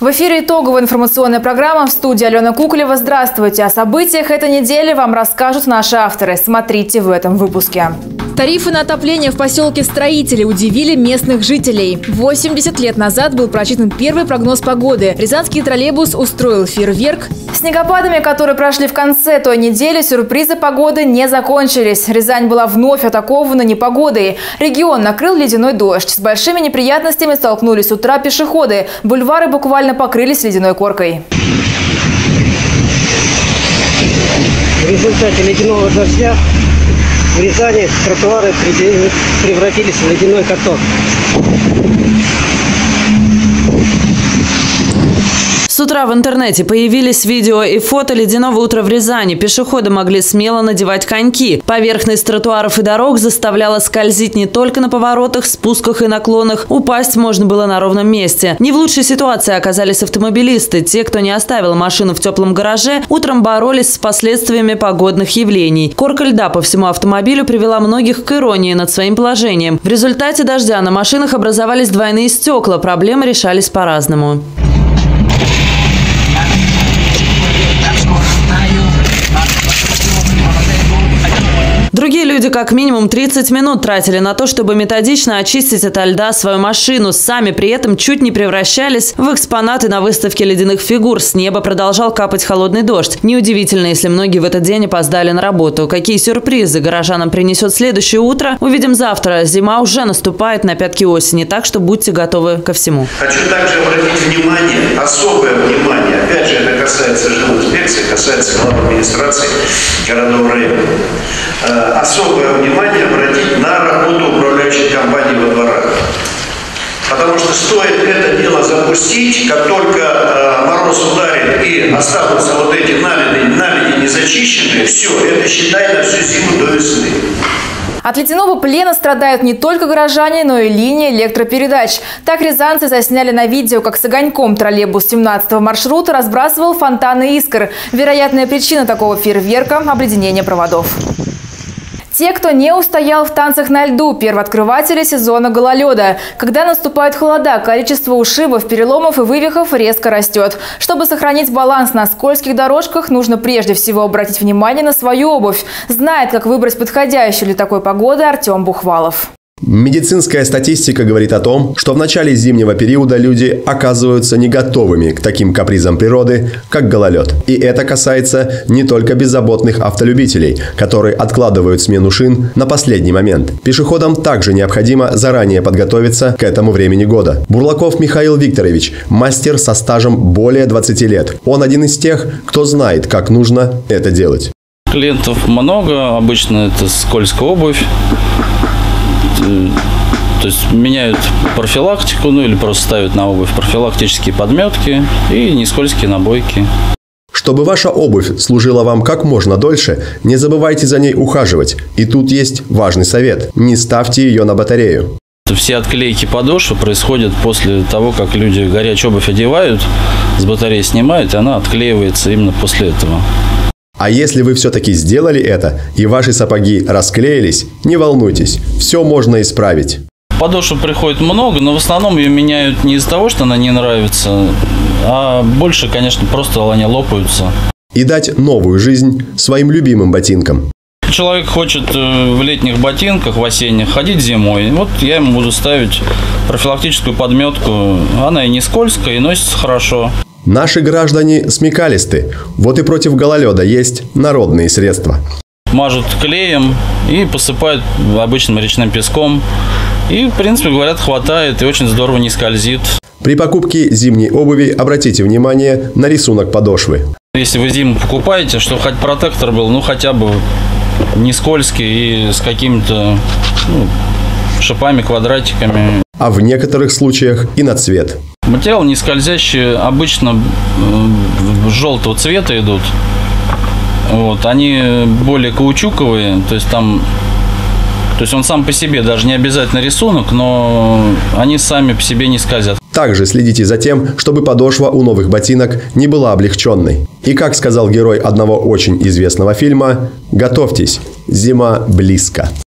В эфире итоговая информационная программа, в студии Алена Куколева. Здравствуйте! О событиях этой недели вам расскажут наши авторы. Смотрите в этом выпуске. Тарифы на отопление в поселке Строители удивили местных жителей. 80 лет назад был прочитан первый прогноз погоды. Рязанский троллейбус устроил фейерверк. Снегопадами, которые прошли в конце той недели, сюрпризы погоды не закончились. Рязань была вновь атакована непогодой. Регион накрыл ледяной дождь. С большими неприятностями столкнулись с утра пешеходы. Бульвары буквально покрылись ледяной коркой. В результате ледяного дождя в Рязани тротуары превратились в ледяной каток. С утра в интернете появились видео и фото ледяного утра в Рязани. Пешеходы могли смело надевать коньки. Поверхность тротуаров и дорог заставляла скользить не только на поворотах, спусках и наклонах. Упасть можно было на ровном месте. Не в лучшей ситуации оказались автомобилисты. Те, кто не оставил машину в теплом гараже, утром боролись с последствиями погодных явлений. Корка льда по всему автомобилю привела многих к иронии над своим положением. В результате дождя на машинах образовались двойные стекла. Проблемы решались по-разному. Другие люди как минимум 30 минут тратили на то, чтобы методично очистить ото льда свою машину. Сами при этом чуть не превращались в экспонаты на выставке ледяных фигур. С неба продолжал капать холодный дождь. Неудивительно, если многие в этот день опоздали на работу. Какие сюрпризы горожанам принесет следующее утро, увидим завтра. Зима уже наступает на пятки осени, так что будьте готовы ко всему. Хочу также обратить внимание, особое внимание, опять же, это касается жилинспекции, касается главной администрации городов района. Особое внимание обратить на работу управляющей компании во дворах. Потому что стоит это дело запустить, как только мороз ударит и останутся вот эти наледи незачищенные, все, это считай на всю зиму до весны. От ледяного плена страдают не только горожане, но и линии электропередач. Так рязанцы засняли на видео, как с огоньком троллейбус 17-го маршрута разбрасывал фонтаны искр. Вероятная причина такого фейерверка – обледенение проводов. Те, кто не устоял в танцах на льду, первооткрыватели сезона гололеда. Когда наступают холода, количество ушибов, переломов и вывихов резко растет. Чтобы сохранить баланс на скользких дорожках, нужно прежде всего обратить внимание на свою обувь. Знает, как выбрать подходящую для такой погоды Артем Бухвалов. Медицинская статистика говорит о том, что в начале зимнего периода люди оказываются не готовыми к таким капризам природы, как гололед. И это касается не только беззаботных автолюбителей, которые откладывают смену шин на последний момент. Пешеходам также необходимо заранее подготовиться к этому времени года. Бурлаков Михаил Викторович – мастер со стажем более 20 лет. Он один из тех, кто знает, как нужно это делать. Клиентов много, обычно это скользкая обувь. То есть меняют профилактику, или просто ставят на обувь профилактические подметки и нескользкие набойки. Чтобы ваша обувь служила вам как можно дольше, не забывайте за ней ухаживать. И тут есть важный совет – не ставьте ее на батарею. Все отклейки подошвы происходят после того, как люди горячую обувь одевают, с батареи снимают, и она отклеивается именно после этого. А если вы все-таки сделали это, и ваши сапоги расклеились, не волнуйтесь, все можно исправить. Подошвы приходит много, но в основном ее меняют не из-за того, что она не нравится, а больше, конечно, просто они лопаются. И дать новую жизнь своим любимым ботинкам. Человек хочет в летних ботинках, в осенних, ходить зимой. Вот я ему буду ставить профилактическую подметку. Она и не скользкая, и носится хорошо. Наши граждане смекалисты. Вот и против гололеда есть народные средства. Мажут клеем и посыпают обычным речным песком. И, в принципе, говорят, хватает и очень здорово не скользит. При покупке зимней обуви обратите внимание на рисунок подошвы. Если вы зиму покупаете, чтобы хоть протектор был, хотя бы не скользкий и с какими-то шипами, квадратиками. А в некоторых случаях и на цвет. Материал не скользящий, обычно желтого цвета идут. Они более каучуковые, то есть он сам по себе, даже не обязательно рисунок, но они сами по себе не скользят. Также следите за тем, чтобы подошва у новых ботинок не была облегченной. И как сказал герой одного очень известного фильма, готовьтесь, зима близко.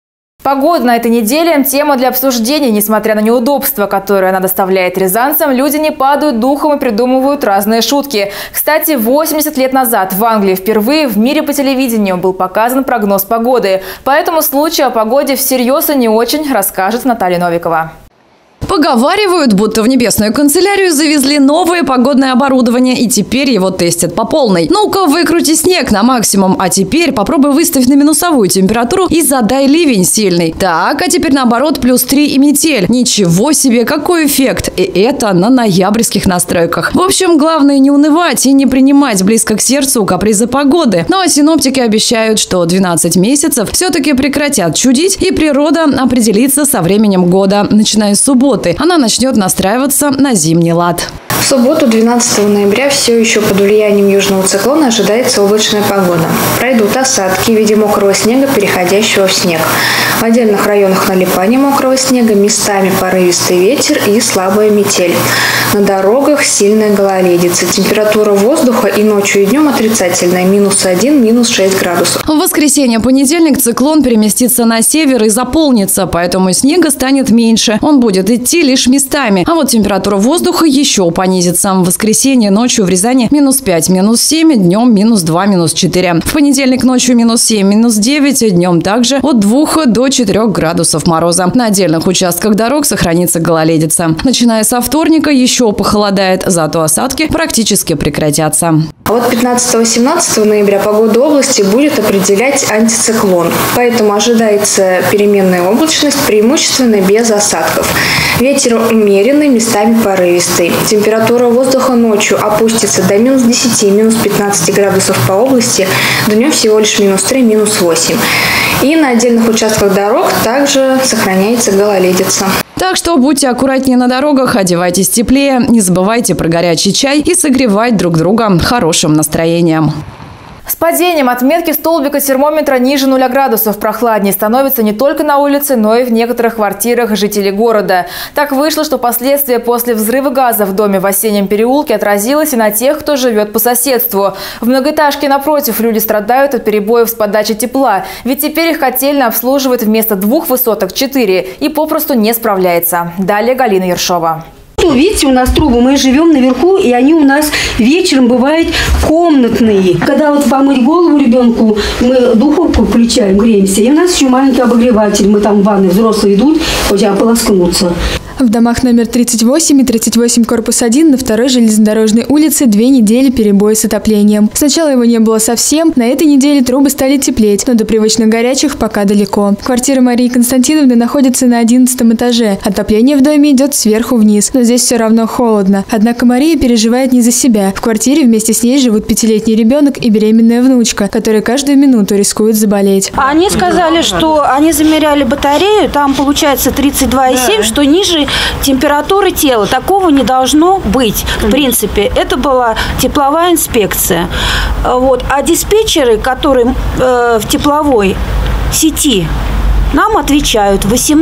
Погода на этой неделе – тема для обсуждения. Несмотря на неудобства, которые она доставляет рязанцам, люди не падают духом и придумывают разные шутки. Кстати, 80 лет назад в Англии впервые в мире по телевидению был показан прогноз погоды. По этому случаю о погоде всерьез и не очень расскажет Наталья Новикова. Поговаривают, будто в небесную канцелярию завезли новое погодное оборудование и теперь его тестят по полной. Ну-ка, выкрути снег на максимум, а теперь попробуй выставь на минусовую температуру и задай ливень сильный. Так, а теперь наоборот +3 и метель. Ничего себе, какой эффект! И это на ноябрьских настройках. В общем, главное не унывать и не принимать близко к сердцу капризы погоды. Ну а синоптики обещают, что 12 месяцев все-таки прекратят чудить и природа определится со временем года, начиная с субботы. Она начнет настраиваться на зимний лад. В субботу, 12 ноября, все еще под влиянием южного циклона ожидается облачная погода. Пройдут осадки в виде мокрого снега, переходящего в снег. В отдельных районах налипание мокрого снега, местами порывистый ветер и слабая метель. На дорогах сильная гололедица. Температура воздуха и ночью, и днем отрицательная – -1, -6 градусов. В воскресенье-понедельник циклон переместится на север и заполнится, поэтому снега станет меньше. Он будет идти лишь местами. А вот температура воздуха еще понизится. В воскресенье ночью в Рязани -5, -7, днем -2, -4. В понедельник ночью -7, -9, днем также от 2 до 4 градусов мороза. На отдельных участках дорог сохранится гололедица. Начиная со вторника еще похолодает, зато осадки практически прекратятся. А вот 15-17 ноября погоду области будет определять антициклон. Поэтому ожидается переменная облачность, преимущественно без осадков. Ветер умеренный, местами порывистый. Температура воздуха ночью опустится до -10, -15 градусов по области, днем всего лишь -3, -8. И на отдельных участках дорог также сохраняется гололедица. Так что будьте аккуратнее на дорогах, одевайтесь теплее, не забывайте про горячий чай и согревать друг друга хорошим настроением. С падением отметки столбика термометра ниже 0 градусов прохладнее становится не только на улице, но и в некоторых квартирах жителей города. Так вышло, что последствия после взрыва газа в доме в Осеннем переулке отразилось и на тех, кто живет по соседству. В многоэтажке напротив люди страдают от перебоев с подачей тепла, ведь теперь их котельная обслуживает вместо 2 высоток 4 и попросту не справляется. Далее Галина Ершова. Видите, у нас трубы, мы живем наверху, и они у нас вечером бывают комнатные. Когда вот помыть голову ребенку, мы духовку включаем, греемся, и у нас еще маленький обогреватель, мы там в ванной, взрослые идут, хотя ополоскнуться. В домах номер 38 и 38 корпус 1 на второй железнодорожной улице 2 недели перебоя с отоплением. Сначала его не было совсем, на этой неделе трубы стали теплеть, но до привычно горячих пока далеко. Квартира Марии Константиновны находится на 11 этаже. Отопление в доме идет сверху вниз, но здесь все равно холодно. Однако Мария переживает не за себя. В квартире вместе с ней живут 5-летний ребенок и беременная внучка, которые каждую минуту рискуют заболеть. Они сказали, что они замеряли батарею, там получается 32,7, что ниже температуры тела. Такого не должно быть. В принципе, это была тепловая инспекция. Вот. А диспетчеры, которые в тепловой сети, нам отвечают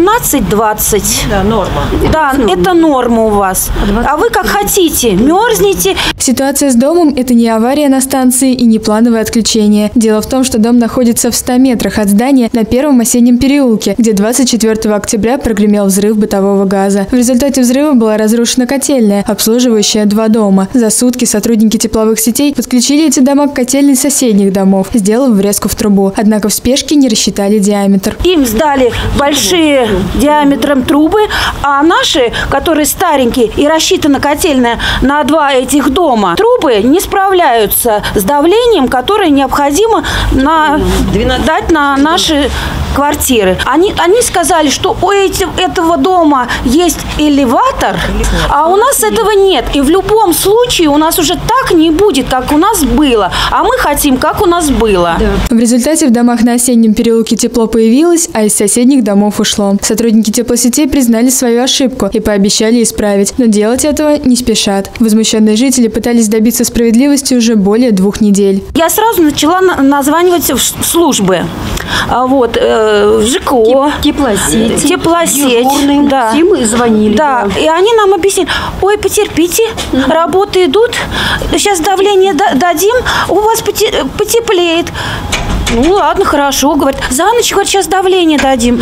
18-20. Да, норма. Да, это норма у вас. А вы как хотите, мерзнете. Ситуация с домом – это не авария на станции и не плановое отключение. Дело в том, что дом находится в 100 метрах от здания на Первом Осеннем переулке, где 24 октября прогремел взрыв бытового газа. В результате взрыва была разрушена котельная, обслуживающая 2 дома. За сутки сотрудники тепловых сетей подключили эти дома к котельной соседних домов, сделав врезку в трубу. Однако в спешке не рассчитали диаметр. Им сдали большие диаметром трубы, а наши, которые старенькие и рассчитана котельная на 2 этих дома, трубы не справляются с давлением, которое необходимо дать на наши квартиры. Они сказали, что у этого дома есть элеватор, а у нас этого нет. И в любом случае у нас уже так не будет, как у нас было. А мы хотим, как у нас было. В результате в домах на Осеннем переулке тепло появилось, а из соседних домов ушло. Сотрудники теплосетей признали свою ошибку и пообещали исправить, но делать этого не спешат. Возмущенные жители пытались добиться справедливости уже более 2 недель. Я сразу начала названивать в службы. Вот, в ЖКО, теплосеть, да. Все мы звонили. Да, и они нам объяснили: ой, потерпите, работы идут, сейчас давление дадим, у вас потеплеет. Ну ладно, хорошо, говорит. За ночь, говорит, сейчас давление дадим.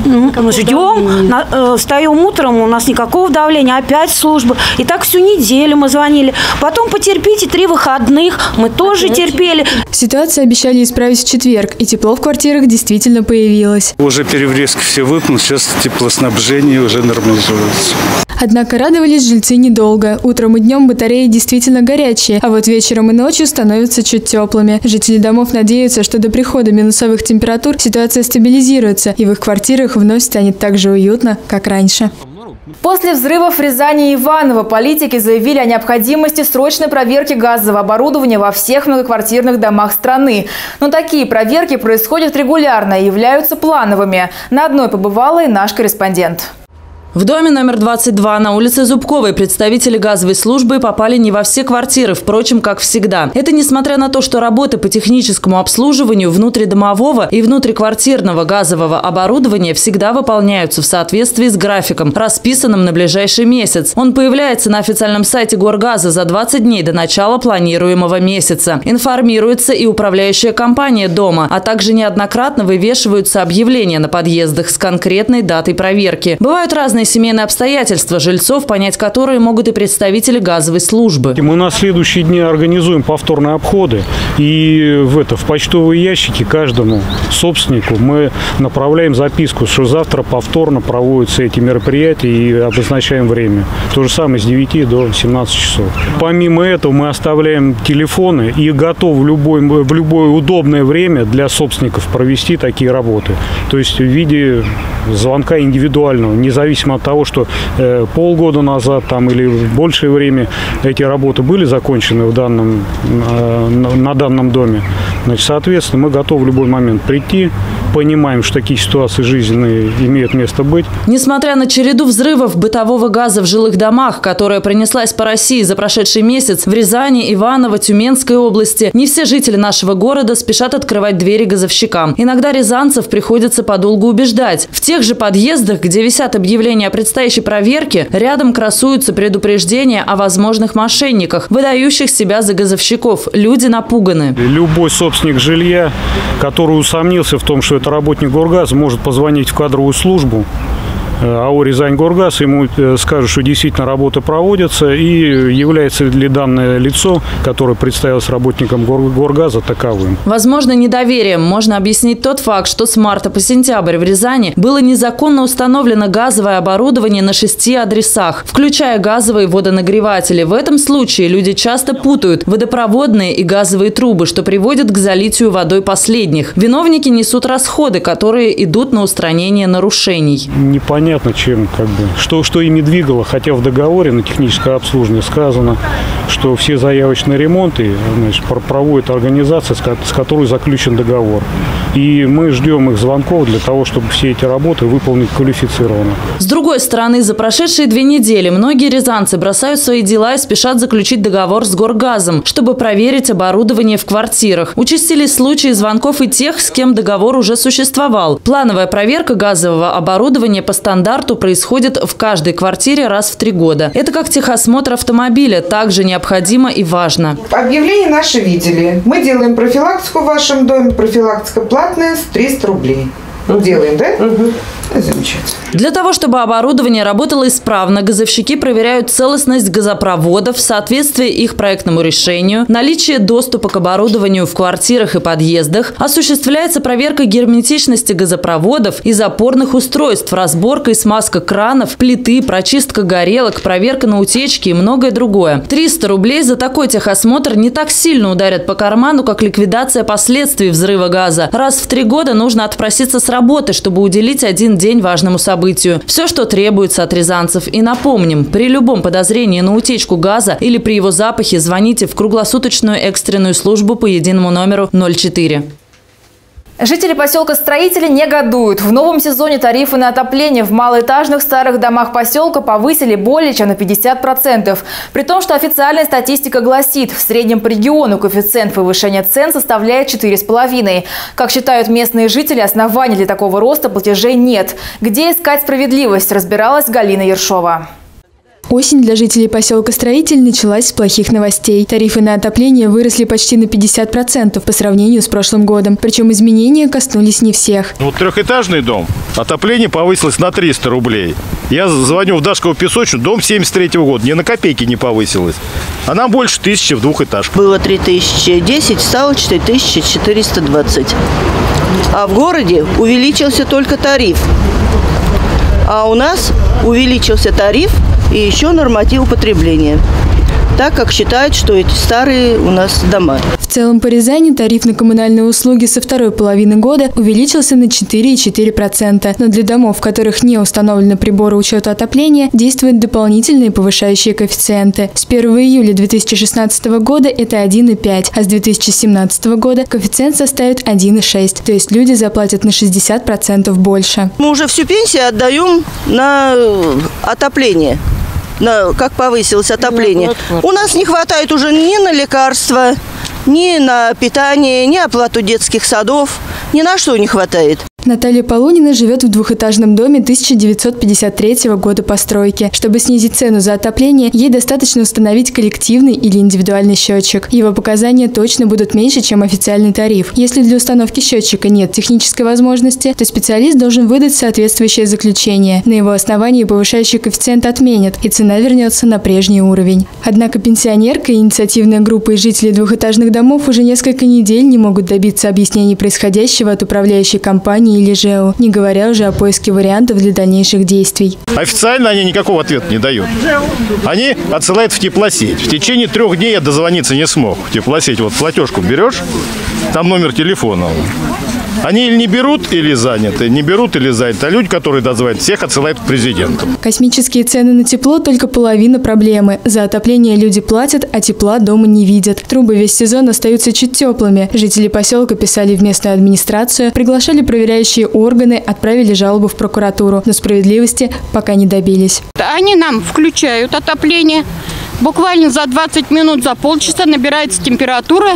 Ждем, встаем утром, у нас никакого давления, опять служба. И так всю неделю мы звонили. Потом потерпите 3 выходных, мы тоже терпели. Ситуацию обещали исправить в четверг, и тепло в квартирах действительно появилось. Уже переврезки все выполнены, сейчас теплоснабжение уже нормализуется. Однако радовались жильцы недолго. Утром и днем батареи действительно горячие, а вот вечером и ночью становятся чуть теплыми. Жители домов надеются, что до прихода минусовых температур ситуация стабилизируется, и в их квартирах вновь станет так же уютно, как раньше. После взрывов в Рязани и Иваново политики заявили о необходимости срочной проверки газового оборудования во всех многоквартирных домах страны. Но такие проверки происходят регулярно и являются плановыми. На одной побывала и наш корреспондент. В доме номер 22 на улице Зубковой представители газовой службы попали не во все квартиры, впрочем, как всегда. Это несмотря на то, что работы по техническому обслуживанию внутридомового и внутриквартирного газового оборудования всегда выполняются в соответствии с графиком, расписанным на ближайший месяц. Он появляется на официальном сайте Горгаза за 20 дней до начала планируемого месяца. Информируется и управляющая компания дома, а также неоднократно вывешиваются объявления на подъездах с конкретной датой проверки. Бывают разные семейные обстоятельства жильцов, понять которые могут и представители газовой службы. Мы на следующие дни организуем повторные обходы. И в почтовые ящики каждому собственнику мы направляем записку, что завтра повторно проводятся эти мероприятия и обозначаем время. То же самое с 9 до 17 часов. Помимо этого мы оставляем телефоны и готовы в любое удобное время для собственников провести такие работы. То есть в виде звонка индивидуального, независимо от того, что полгода назад или большее время эти работы были закончены на данном доме. Значит, соответственно, мы готовы в любой момент прийти, понимаем, что такие ситуации жизненные имеют место быть. Несмотря на череду взрывов бытового газа в жилых домах, которая пронеслась по России за прошедший месяц, в Рязани, Иваново, Тюменской области, не все жители нашего города спешат открывать двери газовщикам. Иногда рязанцев приходится подолгу убеждать. В тех же подъездах, где висят объявления о предстоящей проверке, рядом красуются предупреждения о возможных мошенниках, выдающих себя за газовщиков. Люди напуганы. Любой собственник жилья, который усомнился в том, что это работник Горгаза, может позвонить в кадровую службу АО «Рязань-Горгаз», ему скажут, что действительно работы проводятся, и является ли данное лицо, которое представилось работником Горгаза, таковым. Возможно, недоверием можно объяснить тот факт, что с марта по сентябрь в Рязани было незаконно установлено газовое оборудование на 6 адресах, включая газовые водонагреватели. В этом случае люди часто путают водопроводные и газовые трубы, что приводит к залитию водой последних. Виновники несут расходы, которые идут на устранение нарушений. Непонятно, чем, что ими двигало, хотя в договоре на техническое обслуживание сказано, что все заявочные ремонты проводит организация, с которой заключен договор. И мы ждем их звонков для того, чтобы все эти работы выполнить квалифицированно. С другой стороны, за прошедшие 2 недели многие рязанцы бросают свои дела и спешат заключить договор с Горгазом, чтобы проверить оборудование в квартирах. Участились случаи звонков и тех, с кем договор уже существовал. Плановая проверка газового оборудования по стандарту происходит в каждой квартире раз в 3 года. Это как техосмотр автомобиля, также необходимо и важно. Объявление наше видели. Мы делаем профилактику в вашем доме. Профилактика платная, с 300 рублей. Делаем, да? Замечательно. Для того, чтобы оборудование работало исправно, газовщики проверяют целостность газопроводов, соответствие их проектному решению, наличие доступа к оборудованию в квартирах и подъездах, осуществляется проверка герметичности газопроводов и запорных устройств, разборка и смазка кранов, плиты, прочистка горелок, проверка на утечки и многое другое. 300 рублей за такой техосмотр не так сильно ударят по карману, как ликвидация последствий взрыва газа. Раз в 3 года нужно отпроситься с работы, чтобы уделить 1 день важному событию. Все, что требуется от рязанцев. И напомним, при любом подозрении на утечку газа или при его запахе звоните в круглосуточную экстренную службу по единому номеру 04. Жители поселка Строители негодуют. В новом сезоне тарифы на отопление в малоэтажных старых домах поселка повысили более чем на 50%. При том, что официальная статистика гласит, в среднем по региону коэффициент повышения цен составляет 4,5. Как считают местные жители, оснований для такого роста платежей нет. Где искать справедливость, разбиралась Галина Ершова. Осень для жителей поселка Строитель началась с плохих новостей. Тарифы на отопление выросли почти на 50% по сравнению с прошлым годом. Причем изменения коснулись не всех. Вот трехэтажный дом, отопление повысилось на 300 рублей. Я звоню в Дашково песочную, дом 73-го года, ни на копейки не повысилось. А нам больше 1000 в двухэтажках. Было 3010, стало 4420. А в городе увеличился только тариф. А у нас увеличился тариф и еще норматив потребления, так как считают, что эти старые у нас дома. В целом по Рязани тариф на коммунальные услуги со второй половины года увеличился на 4,4%. Но для домов, в которых не установлены приборы учета отопления, действуют дополнительные повышающие коэффициенты. С 1 июля 2016 года это 1,5, а с 2017 года коэффициент составит 1,6. То есть люди заплатят на 60% больше. Мы уже всю пенсию отдаем на отопление. Как повысилось отопление. У нас не хватает уже ни на лекарства, ни на питание, ни оплату детских садов. Ни на что не хватает. Наталья Полунина живет в двухэтажном доме 1953 года постройки. Чтобы снизить цену за отопление, ей достаточно установить коллективный или индивидуальный счетчик. Его показания точно будут меньше, чем официальный тариф. Если для установки счетчика нет технической возможности, то специалист должен выдать соответствующее заключение. На его основании повышающий коэффициент отменят, и цена вернется на прежний уровень. Однако пенсионерка и инициативная группа из жителей двухэтажных домов уже несколько недель не могут добиться объяснений происходящего от управляющей компании или ЖЭО, не говоря уже о поиске вариантов для дальнейших действий. Официально они никакого ответа не дают. Они отсылают в теплосеть. В течение 3 дней я дозвониться не смог. В теплосеть вот платежку берешь, там номер телефона. Они или не берут, или заняты. Не берут или заняты. А люди, которые дозвонят, всех отсылают к президенту. Космические цены на тепло – только половина проблемы. За отопление люди платят, а тепла дома не видят. Трубы весь сезон остаются чуть теплыми. Жители поселка писали в местную администрацию, приглашали проверяющие органы, отправили жалобу в прокуратуру. Но справедливости пока не добились. Они нам включают отопление. Буквально за 20 минут, за полчаса набирается температура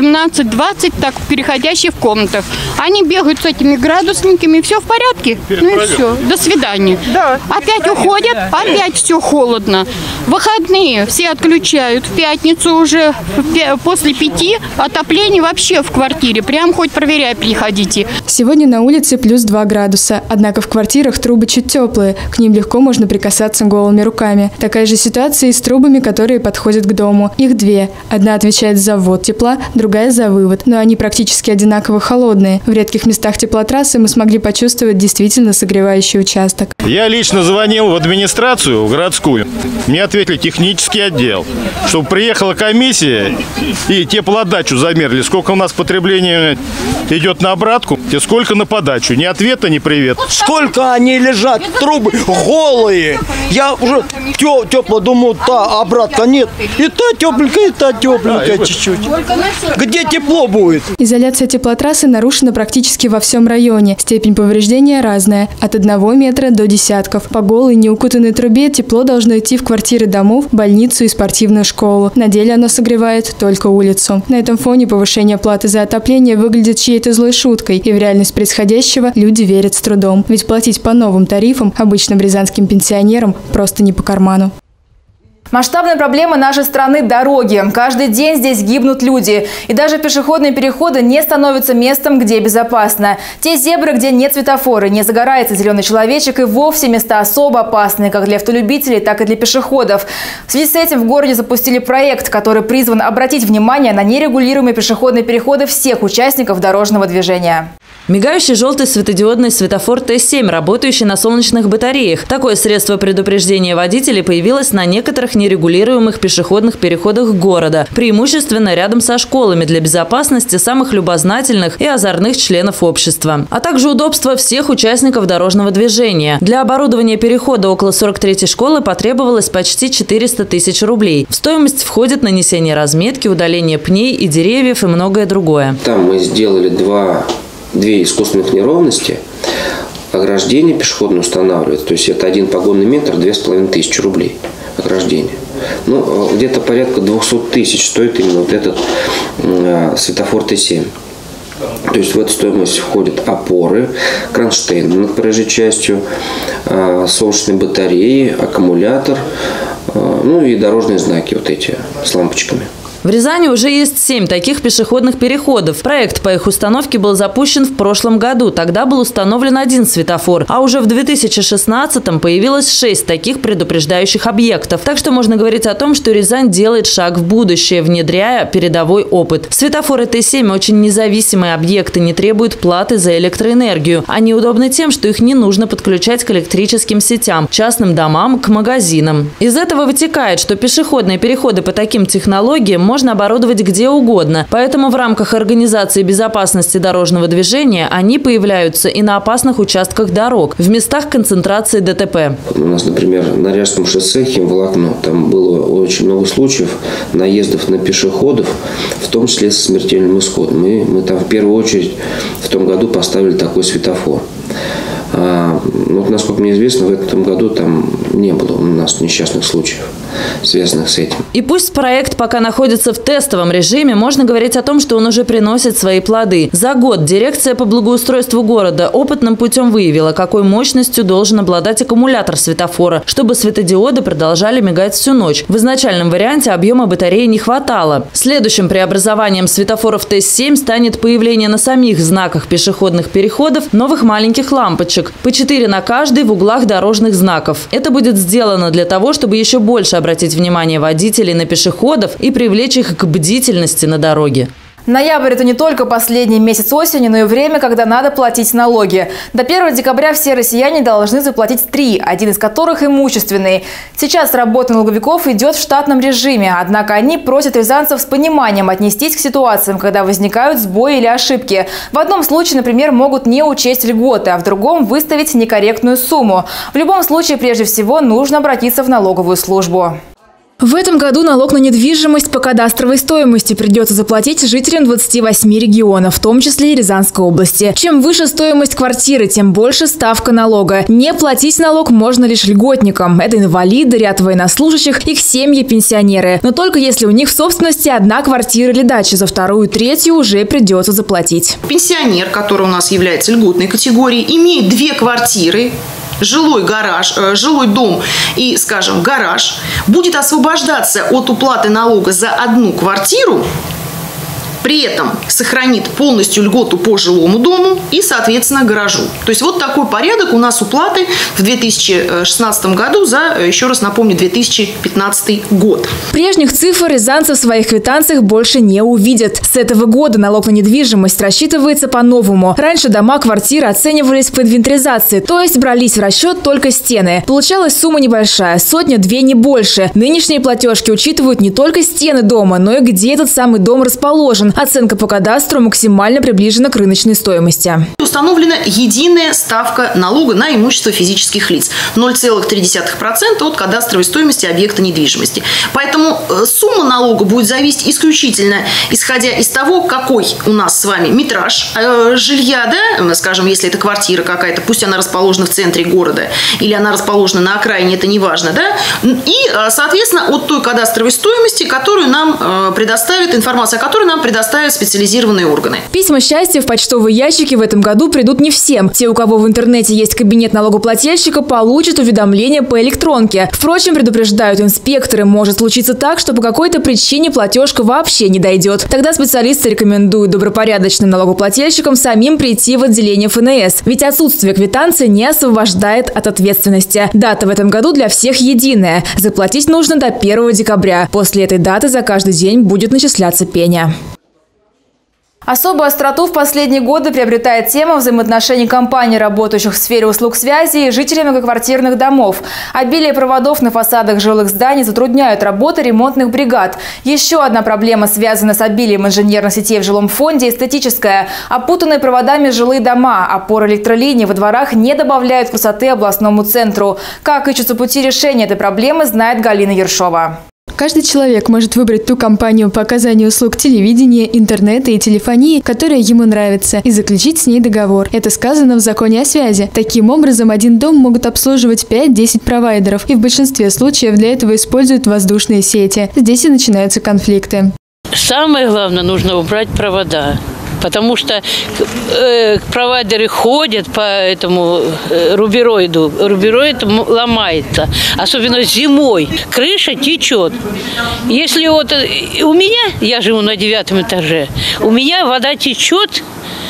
18-20, так переходящая в комнатах. Они бегают с этими градусниками, все в порядке. Ну и все, до свидания. Да. Опять уходят, опять все холодно. Выходные все отключают. В пятницу уже после 5 отопление вообще в квартире. Прям хоть проверяй, приходите. Сегодня на улице плюс 2 градуса. Однако в квартирах трубы чуть теплые. К ним легко можно прикасаться голыми руками. Такая же ситуация и с трубами, которые подходят к дому. Их 2. Одна отвечает за ввод тепла, другая за вывод. Но они практически одинаково холодные. В редких местах теплотрассы мы смогли почувствовать действительно согревающий участок. Я лично звонил в администрацию, в городскую. Мне ответили технический отдел, чтобы приехала комиссия и теплоотдачу замерили. Сколько у нас потребление идет на обратку, и сколько на подачу. Ни ответа, ни привет. Сколько они лежат, трубы голые. Я уже тепло думаю, та обратка нет. И та тепленькая чуть-чуть. Где тепло будет? Изоляция теплотрассы нарушена практически во всем районе. Степень повреждения разная. От 1 метра до десятков. По голой, неукутанной трубе тепло должно идти в квартиры домов, больницу и спортивную школу. На деле оно согревает только улицу. На этом фоне повышение платы за отопление выглядит чьей-то злой шуткой. И в реальность происходящего люди верят с трудом. Ведь платить по новым тарифам обычным рязанским пенсионерам просто не по карману. Масштабная проблема нашей страны – дороги. Каждый день здесь гибнут люди. И даже пешеходные переходы не становятся местом, где безопасно. Те зебры, где нет светофора, не загорается зеленый человечек, и вовсе места особо опасные как для автолюбителей, так и для пешеходов. В связи с этим в городе запустили проект, который призван обратить внимание на нерегулируемые пешеходные переходы всех участников дорожного движения. Мигающий желтый светодиодный светофор Т7, работающий на солнечных батареях. Такое средство предупреждения водителей появилось на некоторых нерегулируемых пешеходных переходах города, преимущественно рядом со школами для безопасности самых любознательных и озорных членов общества, а также удобства всех участников дорожного движения. Для оборудования перехода около 43-й школы потребовалось почти 400 тысяч рублей. В стоимость входит нанесение разметки, удаление пней и деревьев и многое другое. Там мы сделали две искусственных неровности, ограждение пешеходное устанавливается, то есть это 1 погонный метр, 2500 рублей ограждение. Ну, где-то порядка 200 тысяч стоит именно вот этот светофор Т7. То есть в эту стоимость входят опоры, кронштейн над проезжей частью, солнечные батареи, аккумулятор, Ну и дорожные знаки вот эти с лампочками. В Рязани уже есть 7 таких пешеходных переходов. Проект по их установке был запущен в прошлом году. Тогда был установлен 1 светофор. А уже в 2016-м появилось 6 таких предупреждающих объектов. Так что можно говорить о том, что Рязань делает шаг в будущее, внедряя передовой опыт. Светофоры Т7 очень независимые объекты, не требуют платы за электроэнергию. Они удобны тем, что их не нужно подключать к электрическим сетям, частным домам, к магазинам. Из этого вытекает, что пешеходные переходы по таким технологиям можно оборудовать где угодно. Поэтому в рамках организации безопасности дорожного движения они появляются и на опасных участках дорог, в местах концентрации ДТП. У нас, например, на Ряжском шоссе Химволокно, там было очень много случаев наездов на пешеходов, в том числе со смертельным исходом. Мы там в первую очередь в том году поставили такой светофор. Вот, насколько мне известно, в этом году там не было у нас несчастных случаев, связанных с этим. И пусть проект пока находится в тестовом режиме, можно говорить о том, что он уже приносит свои плоды. За год дирекция по благоустройству города опытным путем выявила, какой мощностью должен обладать аккумулятор светофора, чтобы светодиоды продолжали мигать всю ночь. В изначальном варианте объема батареи не хватало. Следующим преобразованием светофоров Т7 станет появление на самих знаках пешеходных переходов новых маленьких лампочек. По 4 на каждый в углах дорожных знаков. Это будет сделано для того, чтобы еще больше обратить внимание водителей на пешеходов и привлечь их к бдительности на дороге. Ноябрь – это не только последний месяц осени, но и время, когда надо платить налоги. До 1 декабря все россияне должны заплатить 3, один из которых имущественный. Сейчас работа налоговиков идет в штатном режиме, однако они просят рязанцев с пониманием отнестись к ситуациям, когда возникают сбои или ошибки. В одном случае, например, могут не учесть льготы, а в другом выставить некорректную сумму. В любом случае, прежде всего, нужно обратиться в налоговую службу. В этом году налог на недвижимость по кадастровой стоимости придется заплатить жителям 28 регионов, в том числе и Рязанской области. Чем выше стоимость квартиры, тем больше ставка налога. Не платить налог можно лишь льготникам. Это инвалиды, ряд военнослужащих, их семьи, пенсионеры. Но только если у них в собственности 1 квартира или дача, за 2-ю и 3-ю уже придется заплатить. Пенсионер, который у нас является льготной категорией, имеет 2 квартиры, жилой гараж, жилой дом и, скажем, гараж, будет освобождаться от уплаты налога за 1 квартиру, при этом сохранит полностью льготу по жилому дому и, соответственно, гаражу. То есть вот такой порядок у нас уплаты в 2016 году за, еще раз напомню, 2015 год. Прежних цифр рязанцы в своих квитанциях больше не увидят. С этого года налог на недвижимость рассчитывается по-новому. Раньше дома, квартиры оценивались по инвентаризации, то есть брались в расчет только стены. Получалась сумма небольшая, 100-2 не больше. Нынешние платежки учитывают не только стены дома, но и где этот самый дом расположен. Оценка по кадастру максимально приближена к рыночной стоимости. Установлена единая ставка налога на имущество физических лиц – 0,3% от кадастровой стоимости объекта недвижимости. Поэтому сумма налога будет зависеть исключительно исходя из того, какой у нас с вами метраж жилья, да, скажем, если это квартира какая-то, пусть она расположена в центре города или она расположена на окраине, это не важно, да, и, соответственно, от той кадастровой стоимости, которую нам предоставит, информация о которой нам предоставит специализированные органы. Письма счастья в почтовые ящики в этом году придут не всем. Те, у кого в интернете есть кабинет налогоплательщика, получат уведомления по электронке. Впрочем, предупреждают инспекторы, может случиться так, что по какой-то причине платежка вообще не дойдет. Тогда специалисты рекомендуют добропорядочным налогоплательщикам самим прийти в отделение ФНС. Ведь отсутствие квитанции не освобождает от ответственности. Дата в этом году для всех единая. Заплатить нужно до 1 декабря. После этой даты за каждый день будет начисляться пеня. Особую остроту в последние годы приобретает тема взаимоотношений компаний, работающих в сфере услуг связи, и жителей многоквартирных домов. Обилие проводов на фасадах жилых зданий затрудняют работу ремонтных бригад. Еще одна проблема связана с обилием инженерных сетей в жилом фонде – эстетическая. Опутанные проводами жилые дома, опоры электролиний во дворах не добавляют высоты областному центру. Как ищутся пути решения этой проблемы, знает Галина Ершова. Каждый человек может выбрать ту компанию по оказанию услуг телевидения, интернета и телефонии, которая ему нравится, и заключить с ней договор. Это сказано в законе о связи. Таким образом, один дом могут обслуживать 5-10 провайдеров, и в большинстве случаев для этого используют воздушные сети. Здесь и начинаются конфликты. Самое главное, нужно убрать провода. Потому что провайдеры ходят по этому рубероиду. Рубероид ломается. Особенно зимой. Крыша течет. Если вот у меня, я живу на 9-м этаже, у меня вода течет,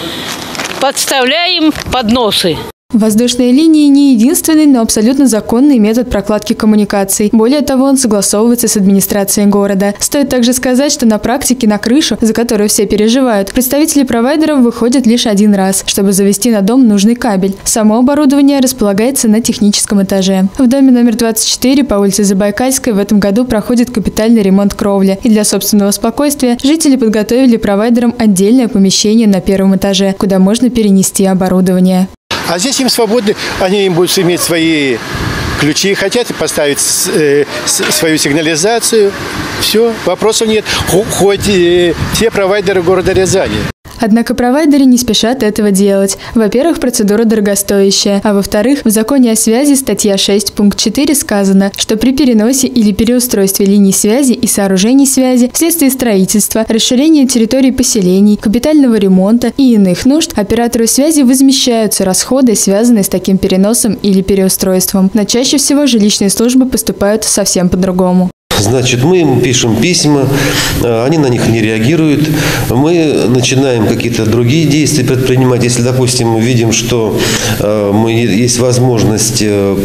подставляем подносы. Воздушные линии не единственный, но абсолютно законный метод прокладки коммуникаций. Более того, он согласовывается с администрацией города. Стоит также сказать, что на практике на крышу, за которую все переживают, представители провайдеров выходят лишь один раз, чтобы завести на дом нужный кабель. Само оборудование располагается на техническом этаже. В доме номер 24 по улице Забайкальской в этом году проходит капитальный ремонт кровли. И для собственного спокойствия жители подготовили провайдерам отдельное помещение на первом этаже, куда можно перенести оборудование. А здесь им свободны, они им будут иметь свои ключи, хотят поставить свою сигнализацию. Все, вопросов нет. Хоть все провайдеры города Рязани. Однако провайдеры не спешат этого делать. Во-первых, процедура дорогостоящая, а во-вторых, в законе о связи статья 6 пункт 4 сказано, что при переносе или переустройстве линий связи и сооружений связи вследствие строительства, расширения территорий поселений, капитального ремонта и иных нужд оператору связи возмещаются расходы, связанные с таким переносом или переустройством. Но чаще всего жилищные службы поступают совсем по-другому. Значит, мы им пишем письма, они на них не реагируют. Мы начинаем какие-то другие действия предпринимать. Если, допустим, мы видим, что есть возможность,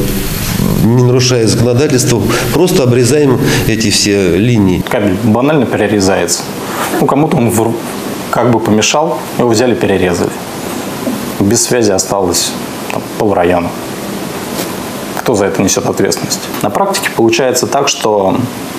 не нарушая законодательство, просто обрезаем эти все линии. Кабель банально перерезается. Кому-то он как бы помешал, его взяли, перерезали. Без связи осталось полрайона. Кто за это несет ответственность? На практике получается так, что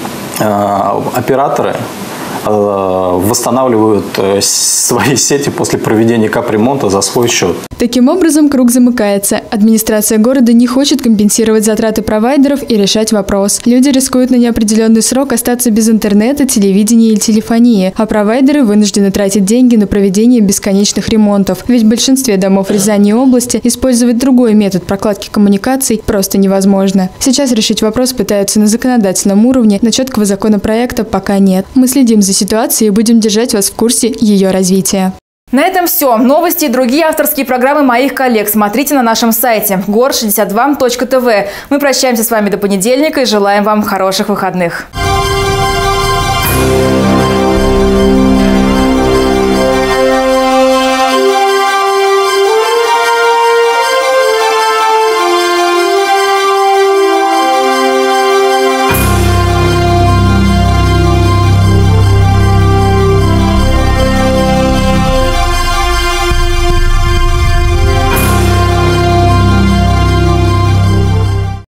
операторы восстанавливают свои сети после проведения капремонта за свой счет. Таким образом, круг замыкается. Администрация города не хочет компенсировать затраты провайдеров и решать вопрос. Люди рискуют на неопределенный срок остаться без интернета, телевидения или телефонии, а провайдеры вынуждены тратить деньги на проведение бесконечных ремонтов. Ведь в большинстве домов Рязани и области использовать другой метод прокладки коммуникаций просто невозможно. Сейчас решить вопрос пытаются на законодательном уровне, но четкого законопроекта пока нет. Мы следим за ситуацией и будем держать вас в курсе ее развития. На этом все. Новости и другие авторские программы моих коллег смотрите на нашем сайте gor62.tv. Мы прощаемся с вами до понедельника и желаем вам хороших выходных.